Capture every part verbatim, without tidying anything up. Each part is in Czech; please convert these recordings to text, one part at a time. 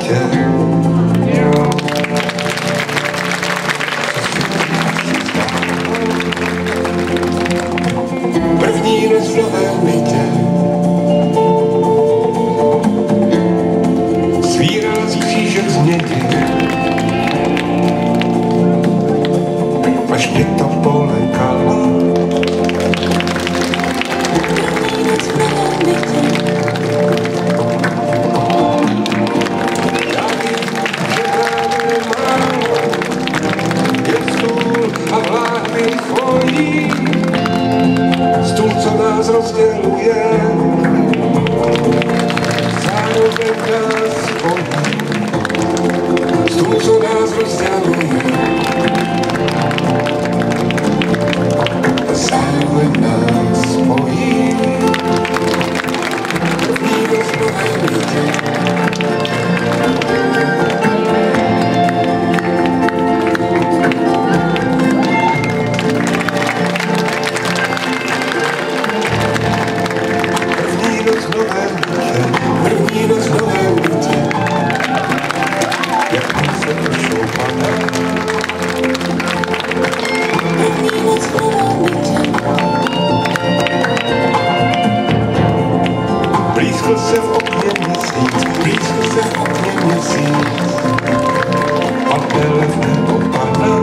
létě. První noc v novém bytě. Svírází křížek z mědi. Až mě to polekalo. První noc v novém bytě. Já vím, že právě málo. Je stůl a v láhvi tvojí. Stůl, co nás rozděluje. Zároveň nás spojí. Stůl, co nás rozděluje. Zároveň nás spojí. První noc v novém bytě. První noc v novém bytě. První noc v novém bytě. Jak se prošou padá. První noc v novém bytě. Blízko se v okně měsíc, blízko se v okně měsíc. Padne lev nebo padá.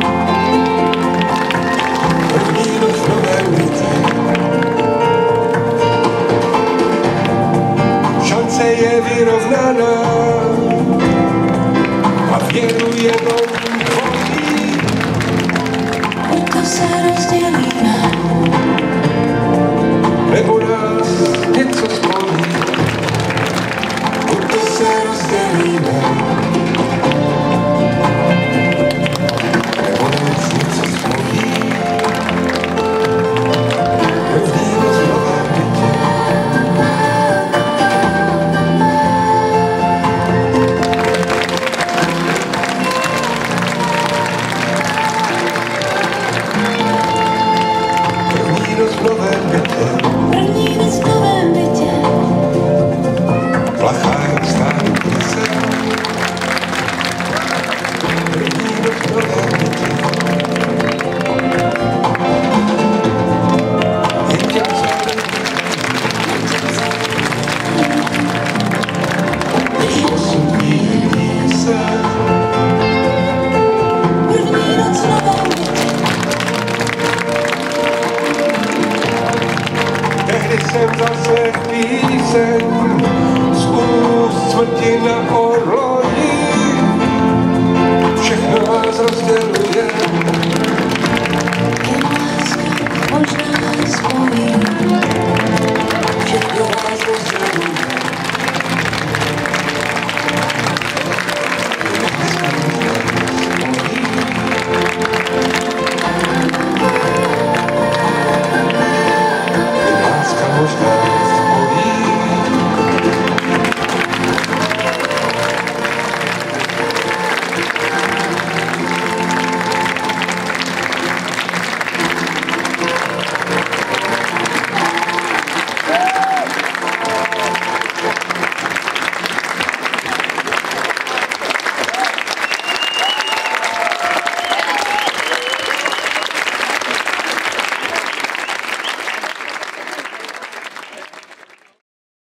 První noc v novém bytě. Šance je vyrovnaná a věru jenom